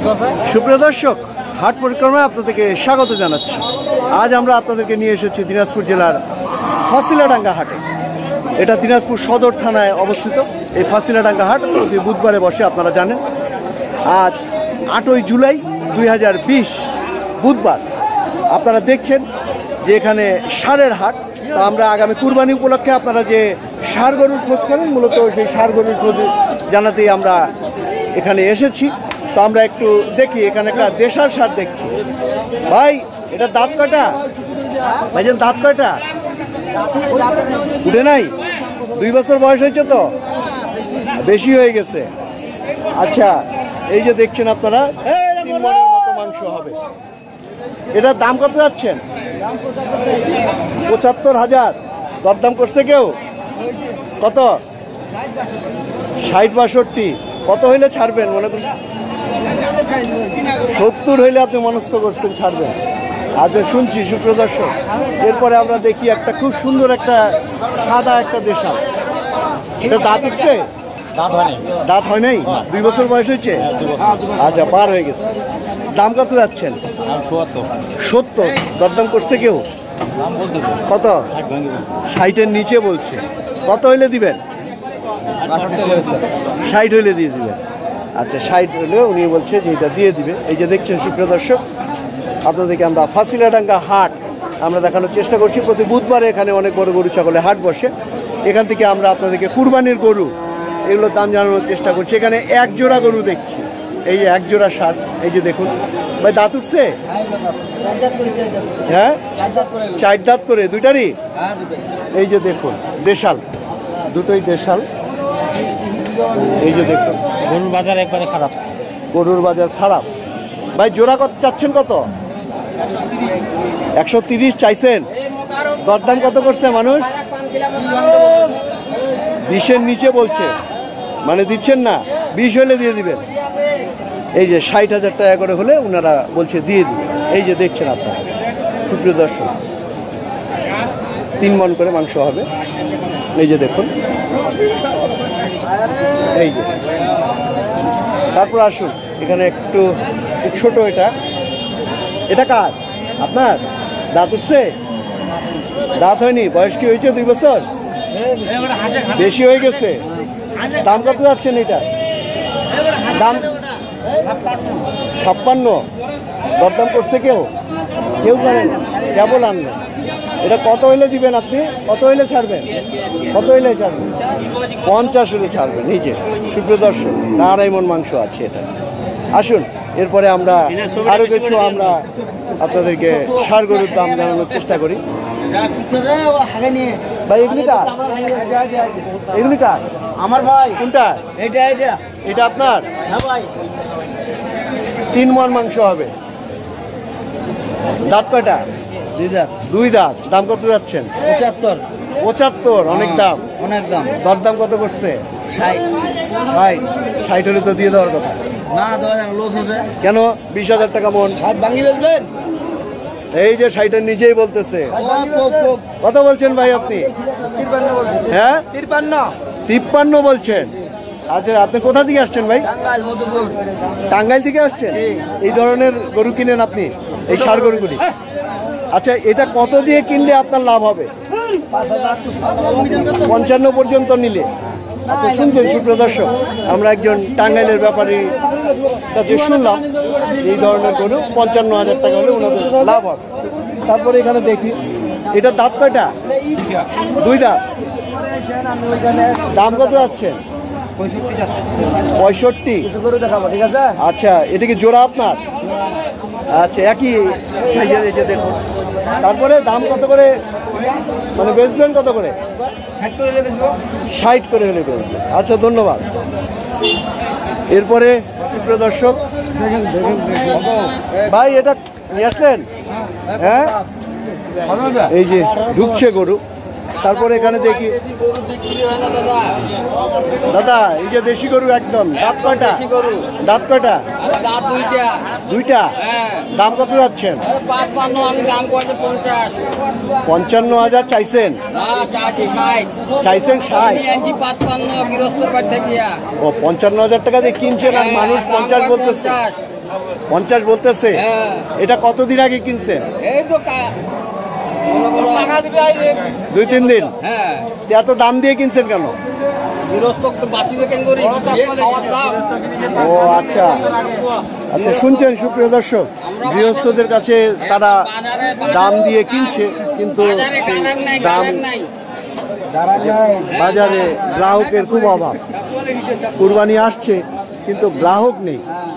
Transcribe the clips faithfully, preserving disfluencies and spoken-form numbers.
সুপ্রিয় দর্শক, হাট পরিক্রমায় আপনাদেরকে স্বাগত জানাচ্ছি। আজ আমরা আপনাদেরকে নিয়ে এসেছি দিনাজপুর জেলার ফাঁসিলাডাঙ্গা হাটে। এটা দিনাজপুর সদর থানায় অবস্থিত। এই ফাঁসিলাডাঙ্গা হাট প্রতি বুধবারে বসে, আপনারা জানেন। আজ আটই জুলাই দুই হাজার বিশ বুধবার। আপনারা দেখছেন যে এখানে ষাঁড়ের হাট। তা আমরা আগামী কুরবানি উপলক্ষে আপনারা যে ষাঁড় গরুর খোঁজ করেন, মূলত সেই ষাঁড় গরুর খোঁজ জানাতেই আমরা এখানে এসেছি। তো আমরা একটু দেখি, এখানে একটা দেশাল ষাঁড় দেখছি। ভাই, এটা দাঁত কয়টা? ভাইজান, দাঁত কয়টা? উঠে নাই? দুই বছর বয়স হয়েছে তো, বেশি হয়ে গেছে। আচ্ছা, এই যে দেখছেন আপনারা, তিন মণের মতো মাংস হবে। এটার দাম কত যাচ্ছেন? পঁচাত্তর হাজার। দরদাম করছে কেউ? কত? ষাট বাষট্টি। কত হইলে ছাড়বেন মনে করছেন? সত্তর হইলে আপনি মনস্থ করছেন ছাড়বেন। আচ্ছা, শুনছি সুপ্রিয় দর্শক। এরপরে আমরা দেখি একটা খুব সুন্দর একটা সাদা একটা দেশাল। এটা দাঁত উঠছে? দাঁত হয় নাই। দাঁত হয় নাই? দুই বছর বয়স হয়েছে? আচ্ছা, পার হয়ে গেছে। দাম কত যাচ্ছেন? সত্তর। দরদাম করছে কেউ? কত? ষাটের নিচে বলছে। কত হইলে দিবেন? ষাট হইলে দিয়ে দিবেন। আচ্ছা, ষাট হইলে উনি বলছে যে এটা দিয়ে দিবে। এই যে দেখছেন সুপ্রিয় দর্শক, আপনাদেরকে আমরা ফাঁসিলাডাঙ্গা হাট আমরা দেখানোর চেষ্টা করছি। প্রতি বুধবারে এখানে অনেক বড় গরু ছাগলের হাট বসে। এখান থেকে আমরা আপনাদেরকে কুরবানির গরু এগুলোর দাম জানানোর চেষ্টা করছি। এখানে এক জোড়া গরু দেখছি। এই যে এক জোড়া ষাঁড়, এই যে দেখুন। ভাই, দাঁত উঠছে? হ্যাঁ, চার দাঁত করে। দুইটারই? এই যে দেখুন, দেশাল, দুটোই দেশাল। এই যে দেখুন, গরুর বাজার একবারে খারাপ। গরুর বাজার খারাপ। ভাই, জোড়া কত চাচ্ছেন? কত? একশো তিরিশ চাইছেন। দরদাম কত করছে মানুষ? বিশের নিচে বলছে, মানে দিচ্ছেন না। বিশ হলে দিয়ে দিবেন। এই যে ষাট হাজার টাকা করে হলে ওনারা বলছে দিয়ে দিবেন। এই যে দেখছেন আপনারা সুপ্রিয় দর্শক, তিন মণ করে মাংস হবে। এই যে দেখুন, এই যে। তারপর আসুন, এখানে একটু ছোট, এটা এটা কার? আপনার? দাঁত উঠছে? দাঁত হয়নি? বয়স কি হয়েছে? দুই বছর? বেশি হয়ে গেছে। দাম কত যাচ্ছেন এটা? দাম ছাপ্পান্ন। দরদাম করছে কেউ? কেউ করেন, কেবল আনলেন। এটা কত হইলে দিবেন আপনি? কত হইলে ছাড়বেন? কত হইলে ছাড়বেন? পঞ্চাশ হলে ছাড়বেন। এই যে সুপ্রিয় দর্শক, আড়াই মণ মাংস আছে এটা। আসুন, এরপরে আমরা আরো কিছু আমরা আপনাদেরকে ষাঁড় গরুর দাম জানানোর চেষ্টা করি। ভাই, এগুলি কার? এগুলি কার? আমার ভাই। কোনটা? এটা এটা এটা আপনার? হ্যাঁ ভাই। তিন মণ মাংস হবে। দাঁত কয়টা? দুই দাঁত। দুই দাঁত। দাম কত যাচ্ছেন? পঁচাত্তর। পঁচাত্তর? অনেক দাম। অনেক দাম। দরদাম কত করছে? ষাট। ভাই, ষাট হলে তো দিয়ে দেওয়ার কথা। না, দশ লস আছে। কেন? বিশ হাজার টাকা মন। ষাট ভাঙি বেচবেন? এই যে ষাটের নিজেই বলতেছে। কত বলছেন ভাই আপনি? তিপ্পান্ন বলছেন। হ্যাঁ, তিপ্পান্ন। তিপ্পান্ন বলছেন। আচ্ছা, আপনি কোথা থেকে আসছেন ভাই? টাঙ্গাইল, মধুপুর। টাঙ্গাইল থেকে আসছেন? এই ধরনের গরু কিনেন আপনি, এই ষাঁড় গরুগুলি? আচ্ছা, এটা কত দিয়ে কিনলে আপনার লাভ হবে? পঞ্চান্ন পর্যন্ত নিলে? আচ্ছা, শুনছেন সুপ্রিয় দর্শক, আমরা একজন টাঙ্গাইলের ব্যাপারী কাছে শুনলাম এই ধরনের গরু পঞ্চান্ন হাজার টাকা হলে ওনাদের লাভ হবে। তারপরে এখানে দেখি, এটা দাঁত কয়টা? দুই দাঁত। দাম কত যাচ্ছেন? পঁয়ষট্টি। ঠিক আছে। আচ্ছা, এটা কি জোড়া আপনার? আচ্ছা, একই সাইজের। এই যে দেখুন। তারপরে দাম কত করে মানে বেচবেন? কত করে? ষাট করে হলে বেচবেন। আচ্ছা, ধন্যবাদ। এরপরে সুপ্রিয় দর্শক, ভাই, এটা নিয়ে আসলেন? হ্যাঁ, এই যে ঢুকছে গরু। তারপরে এখানে দেখি, দাদা, এই যে দেশি গরু একদম। দাঁত কয়টা? দাঁত কয়টা? দুইটা। দাম কত যাচ্ছেন? পঞ্চান্ন হাজার চাইছেন? চাইছেন ষাট। ও, পঞ্চান্ন হাজার টাকা দিয়ে কিনছেন আর মানুষ পঞ্চাশ বলতেছে। পঞ্চাশ বলতেছে। হ্যাঁ এটা কতদিন আগে কিনছেন? এই তো কা- মনে করো দুই তিন দিন। হ্যাঁ এত দাম দিয়ে কিনছেন কেন? গৃহস্থ তো বাঁচিবে কেন করি যে খাওয়ার দাম ও আচ্ছা আচ্ছা, শুনছেন সুপ্রিয় দর্শক, গৃহস্থদের কাছে তারা দাম দিয়ে কিনছে, কিন্তু বাজারে গারাক নাই দাম গারাক নাই বাজারে গ্রাহকের খুব অভাব। কুরবানি আসছে কিন্তু গ্রাহক নেই।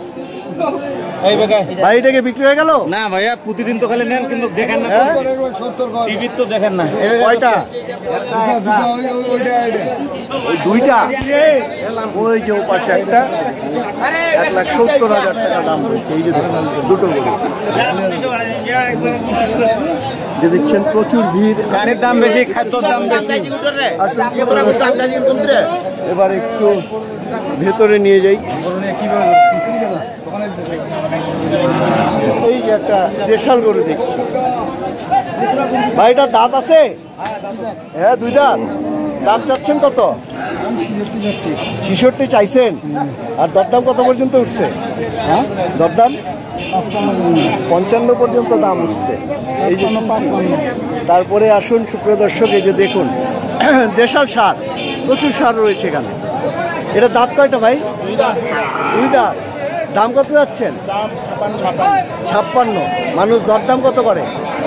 ভাই এটাকে বিক্রি হয়ে গেল? না ভাইয়া, প্রতিদিন তো খালি নেন কিন্তু দেখেন না, হ্যাঁ? টিভির তো দেখেন না। কয়টা? ওই দুইটা। ওই যে ওপাশে একটা এক লাখ সত্তর হাজার টাকা দাম রয়েছে। এই যে দেখুন, দুটো গরু যে দেখছেন, প্রচুর ভিড়। গাড়ির দাম বেশি, খাদ্যর দাম বেশি। আসুন, এবার একটু ভেতরে নিয়ে যাই। এই যে একটা দেশাল গরু দেখছি ভাই, এটা দাঁত আছে? হ্যাঁ, দুই দাঁত। দাম চাচ্ছেন কত? ছিষট্টি চাইছেন। আর দরদাম কত পর্যন্ত উঠছে? হ্যাঁ, দরদাম পঞ্চান্ন পর্যন্ত দাম উঠছে। এই যে তারপরে আসুন সুপ্রিয় দর্শক, এই যে দেখুন দেশাল সার, প্রচুর সার রয়েছে এখানে। এটা দাঁত কয়টা ভাই? দুই দাঁত। দাম কত যাচ্ছেন? ছাপ্পান্ন। মানুষ দরদাম কত করে?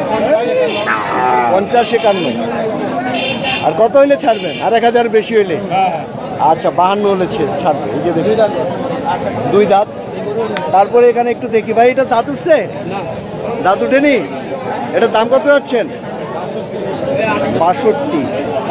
পঞ্চাশ একান্ন। আর কত হইলে ছাড়বেন? আর এক হাজার বেশি হইলে? আচ্ছা, বাহান্ন হলে ছাড়বে। এই যে দেখি দুই দাঁত। তারপরে এখানে একটু দেখি ভাই, এটা দাঁত উঠছে? দাঁত উঠেনি? এটার দাম কত যাচ্ছেন? বাষট্টি।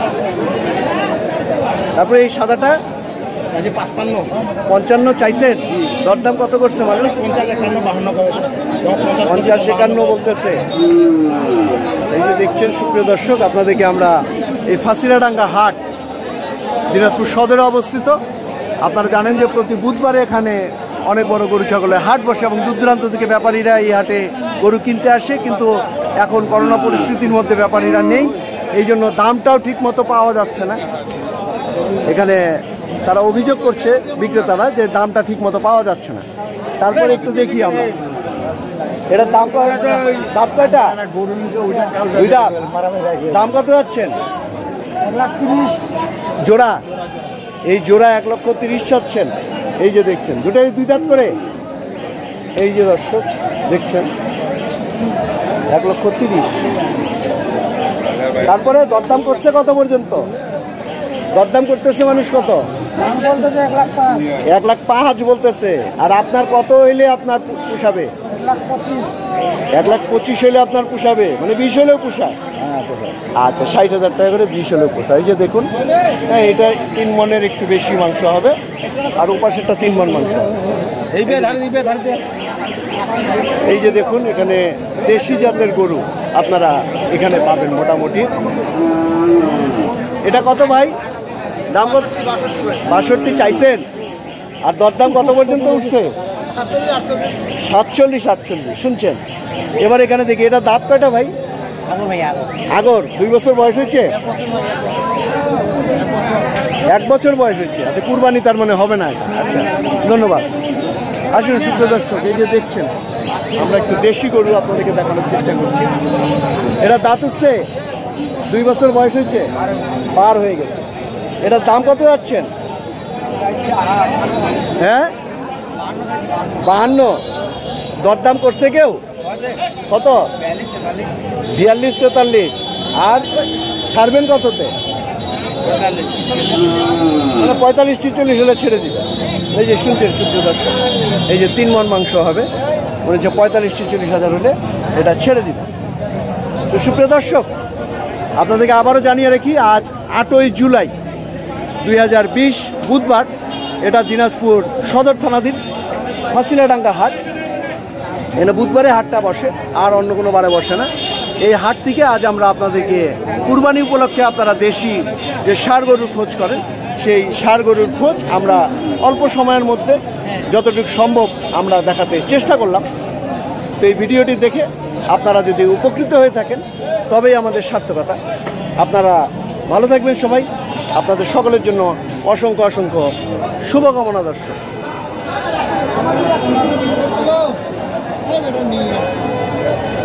তারপরে এই সাদাটা পাঁচপান্ন পঞ্চান্ন চাইছেন। দরদাম কত করছে মানুষ? পঞ্চাশ একান্ন বাহান্ন পঞ্চাশ একান্ন বলতেছে। এই যে দেখছেন সুপ্রিয় দর্শক, আপনাদেরকে আমরা এই ফাঁসিরাডাঙ্গা হাট দিনাজপুর সদরে অবস্থিত। আপনারা জানেন যে প্রতি বুধবারে এখানে অনেক বড় গরু ছাগলের হাট বসে এবং দূর দূরান্ত থেকে ব্যাপারীরা এই হাটে গরু কিনতে আসে, কিন্তু এখন করোনা পরিস্থিতির মধ্যে ব্যাপারীরা নেই, এই জন্য দামটাও ঠিক মতো পাওয়া যাচ্ছে না। এখানে তারা অভিযোগ করছে বিক্রেতারা যে দামটা ঠিক মতো পাওয়া যাচ্ছে না। তারপরে একটু দেখি আমরা, এটার দাম দাম কয়টা? দুই দাম। দাম কত যাচ্ছেন? এক লাখ তিরিশ জোড়া। এই জোড়া এক লক্ষ তিরিশ চাচ্ছেন। এই যে দেখছেন, দুটাই দুই দাঁত করে। এই যে দর্শক দেখছেন, এক লক্ষ তিরিশ। তারপরে দরদাম করছে কত পর্যন্ত? দরদাম করতেছে মানুষ কত? দাম বলতেছে এক লাখ পাঁচ এক লাখ পাঁচ বলতেছে। আর আপনার কত হইলে আপনার পোষাবে? এক লাখ পঁচিশ এক লাখ পঁচিশ হইলে আপনার পোষাবে, মানে বিশ হলেও পোষায়? আচ্ছা, ষাট হাজার টাকা করে বিশ হলেও পোষায়। এই যে দেখুন, হ্যাঁ, এটা তিন মনের একটু বেশি মাংস হবে, আর ওপাশেরটা তিন মন মাংস হবে। এই যে দেখুন, এখানে দেশি জাতের গরু আপনারা এখানে পাবেন মোটামুটি। এটা কত ভাই? দাম কত? বাষট্টি চাইছেন। আর দরদাম কত পর্যন্ত উঠছে? সাতচল্লিশ আটচল্লিশ। শুনছেন? এবার এখানে দেখি, এটা দাঁত কয়টা ভাই? আগর। দুই বছর বয়স হয়েছে? এক বছর বয়স হয়েছে। আচ্ছা, কুরবানি তার মানে হবে না এটা। আচ্ছা, ধন্যবাদ। আসুন সুপ্রিয় দর্শক, এই যে দেখছেন, আমরা একটু দেশি গরু আপনাদেরকে দেখানোর চেষ্টা করছি। এটা দাঁত উঠছে? দুই বছর বয়স হয়েছে? পার হয়ে গেছে। এটার দাম কত যাচ্ছেন? হ্যাঁ, বাহান্ন। দরদাম করছে কেউ? কত? বিয়াল্লিশ তেতাল্লিশ। আর ছাড়বেন কততে? মানে পঁয়তাল্লিশ ছিচল্লিশ হলে ছেড়ে দিবে। এই যে শুনছেন সুপ্রিয় দর্শক, এই যে তিন মন মাংস হবে, মনে হচ্ছে পঁয়তাল্লিশ ছিচল্লিশ হাজার হলে এটা ছেড়ে দিবে। তো সুপ্রিয় দর্শক, আপনাদেরকে আবারও জানিয়ে রাখি, আজ আটই জুলাই দুই হাজার বিশ বুধবার, এটা দিনাজপুর সদর থানাধীন ফাঁসিলাডাঙ্গা হাট। এখানে বুধবারে হাটটা বসে, আর অন্য কোনো বারে বসে না। এই হাট থেকে আজ আমরা আপনাদেরকে কুরবানি উপলক্ষে আপনারা দেশি যে ষাঁড় গরুর খোঁজ করেন, সেই ষাঁড় গরুর খোঁজ আমরা অল্প সময়ের মধ্যে যতটুকু সম্ভব আমরা দেখাতে চেষ্টা করলাম। তো এই ভিডিওটি দেখে আপনারা যদি উপকৃত হয়ে থাকেন, তবেই আমাদের সার্থকতা। আপনারা ভালো থাকবেন সবাই। আপনাদের সকলের জন্য অসংখ্য অসংখ্য শুভকামনা দর্শক। আমার